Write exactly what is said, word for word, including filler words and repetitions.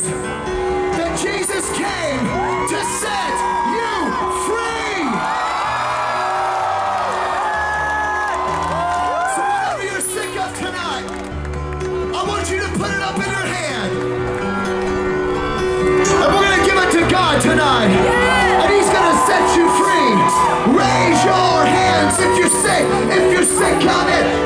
news that Jesus came to set you free. So whatever you're sick of tonight, I want you to put it up in your hand. And we're going to give it to God tonight. And He's going to set you free. Raise your hands if you're sick. If you're sick, come in.